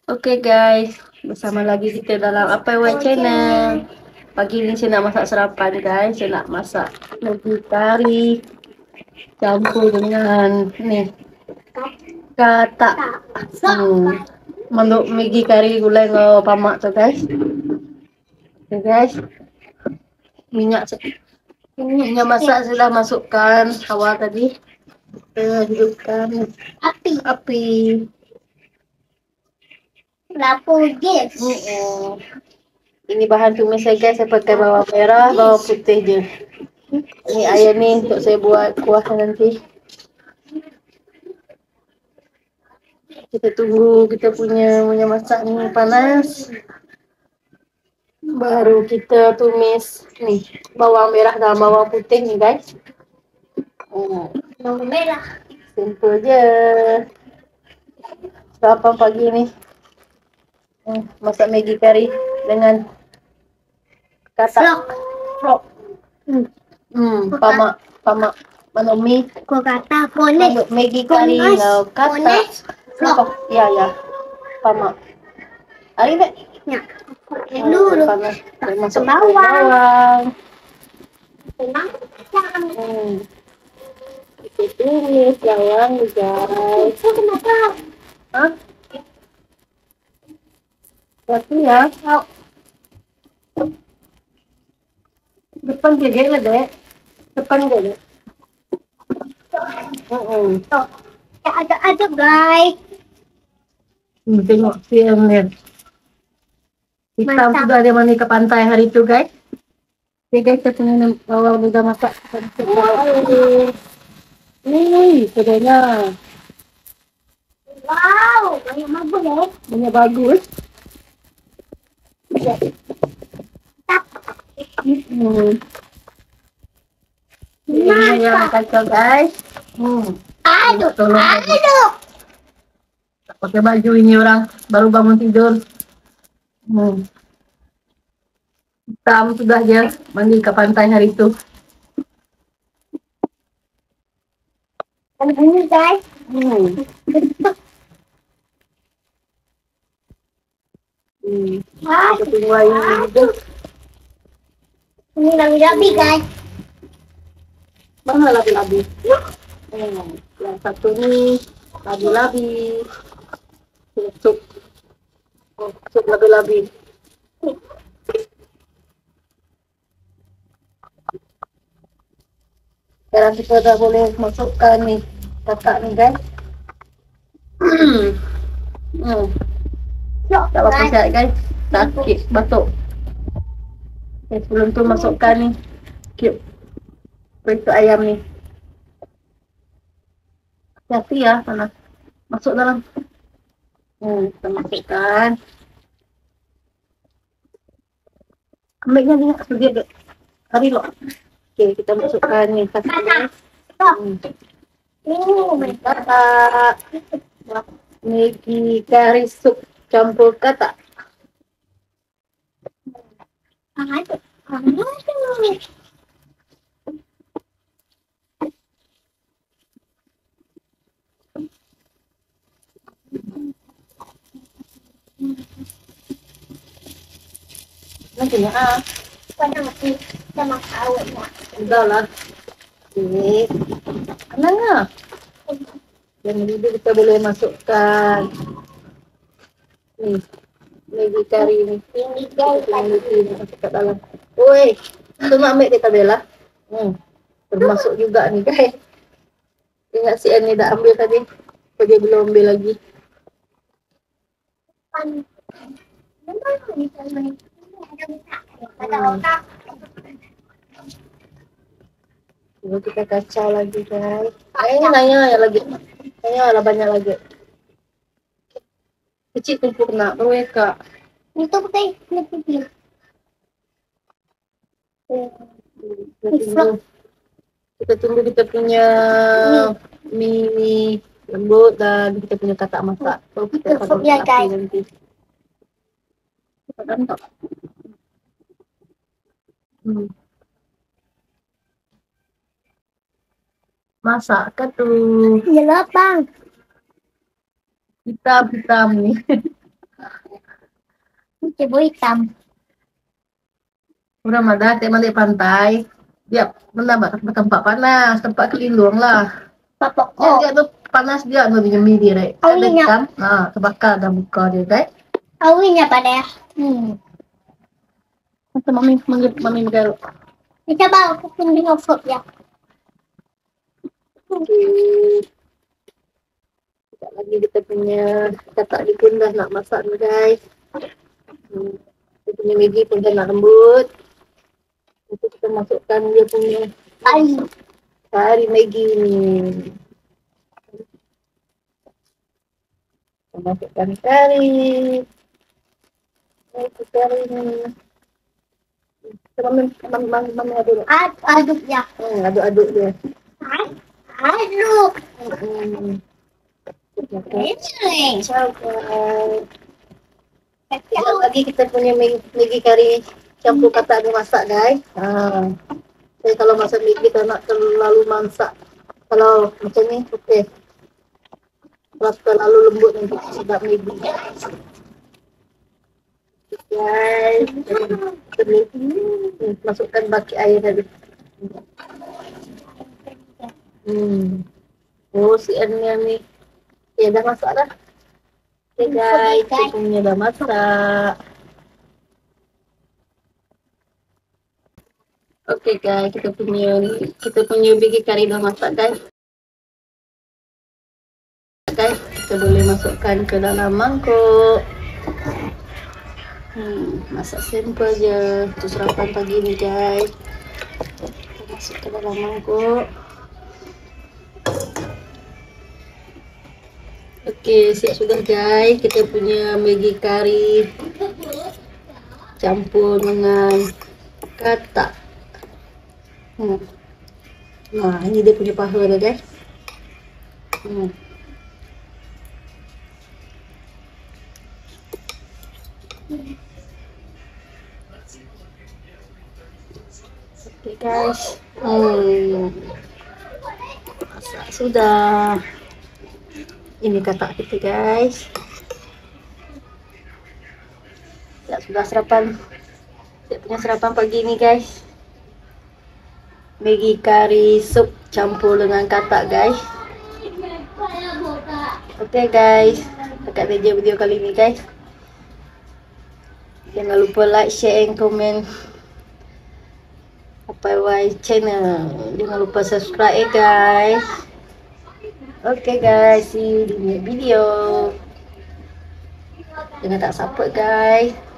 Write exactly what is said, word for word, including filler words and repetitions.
Oke guys, bersama lagi kita dalam A P W Channel. Pagi ini saya nak masak sarapan guys. Saya nak masak nasi kari campur dengan nih kata hmm, manduk Maggi kari gulai ngau pamak tu guys. Oke guys, minyak minyak masak sudah masukkan awal tadi. Kita hidupkan Api. api. Lapor gas. Mm-mm. Ini bahan tumis saya guys, saya pakai bawang merah, bawang putih je. Ini air ni untuk saya buat kuah nanti. Kita tunggu kita punya punya masak ni panas. Baru kita tumis ni bawang merah dan bawang putih ni guys. Oh, Bawang merah. simple je. Sarapan pagi ni. Hmm, masak Maggi kari dengan kata Flok. Flok. Hmm. Hmm, pamak, pamak. Mana mi? Kau kata pones. Manduk Maggi kari Pones. ngau kata. Pones. Flok. Ya, ya. Pamak. Ari dek. Ya. Hmm, Dulu. panas. Masuk Bawang. bawang. Tenang. Hmm. Kita tumis bawang guys. Itu kenapa? Hah? Berarti ya. Oh. Depan dia lah dek. Depan dia dek. Hmm. Tuh. Ya, ada-ada guys. Hmm, tengok film lihat. Hitam Mantap. sudah ada mandi ke pantai hari itu guys. Oke guys, kita punya bawang udah masak. Nih, sudahnya. Wow. Banyak bagus ya. Banyak bagus. Tak. Hmm. Ini yang kacau guys. Hmm. Aduh. Tolong. Aduh. Tak pakai baju ini orang baru bangun tidur. Hmm. Hitam sudah dia mandi ke pantai hari itu. Ini guys. Hmm. Hmm. Wah. Kita tunggu air ini juga. Ini labi-labi guys. Mana labi-labi? Hmm. Yang satu ni labi-labi. Sup. Oh, sup labi-labi. Sekarang kita dah boleh masukkan ni kakak ni guys. Hmm. Tak apa-apa sihat guys. Sakit batuk. Okay, sebelum tu masukkan ni cube periksa ayam ni. Hati-hati ya panas. Masuk dalam. Hmm, kita masukkan. Ambilnya ni sedia dek. Hari lo. Okey, kita masukkan ni satu guys. Hmm. Oh, Kata Maggi kari sup campur kata. aduh. Aduh. Nanti ya. Ah, Pada mati sama awalnya. sudah lah. Okey. Tenang lah. Dan ini kita boleh masukkan ni Maggi kari ni. Ini guys. Ini masuk kat dalam. Oi, tu nak ambil dia Tabela. Hmm. Termasuk juga ni guys. Ingat si Annie dah ambil tadi. Apa dia belum ambil lagi? Hmm. Cuba kita kacau lagi guys. Ini nanya ya lagi. Nanya lah banyak lagi. Kecil tumpuk nak baru ya kak. Itu pakai lebih. Kita tunggu. Kita tunggu kita punya mie lembut dan kita punya katak masak. So, kita Itu akan ya, api guys. nanti. Kita kan tak. Hmm. Masak ke tu? Ya lapang. Hitam-hitam ni. Cebo hitam. Udah mana tema di pantai. Dia menambah tempat panas, tempat kelindung lah. Papok Ya, dia tuh panas dia nu nyemi dia, Rek. Oh, Ada iya. hitam, nah, terbakar dah muka dia, guys. Awinya pada ya. Hmm. Masa mami mami mami dulu. Kita bawa ke kuning offroad ya. Sekejap lagi kita punya katak di pun dah nak masak ni, guys. Hmm. Kita punya Maggi pun dah nak lembut. Nanti kita masukkan dia punya Kali. kari Maggi ni. Kita masukkan kari. Maggi kari ni. Kita mami mami mami mami aduk. Ad aduk ya. Hmm, aduk-aduk dia. Ad aduk. Hmm. Ini. Campur. Sekejap lagi kita punya Maggi kari campur katak dia masak, guys. Ha. Jadi kalau masak Maggi tak nak terlalu masak. Kalau macam ni, okey. Kalau terlalu lembut nanti sedap Maggi. Guys, kita boleh hmm, masukkan baki air tadi. Hmm. Oh, si Ania ni. Ya, dah masak dah. Okay guys, kita punya dah masak. Okay guys, kita punya kita punya Maggi kari dah masak, guys. Guys, kita boleh masukkan ke dalam mangkuk. Hmm, masak simple je untuk sarapan pagi ni, guys. Kita masuk ke dalam mangkuk. Okey, siap sudah, guys. Kita punya Maggi kari campur dengan katak. Hmm. Nah, ini dia punya paha dah, guys. Hmm. Okey, guys. Hmm. Masak sudah. Ini katak kita, guys. Ya, sudah sarapan. Saya punya sarapan pagi ni, guys. Maggi kari sup campur dengan katak, guys. Okay, guys. Dekat saja video kali ni, guys. Jangan lupa like, share and komen Apa Y channel. Jangan lupa subscribe, eh, guys. Okay guys, see you di next video. Jangan tak support, guys.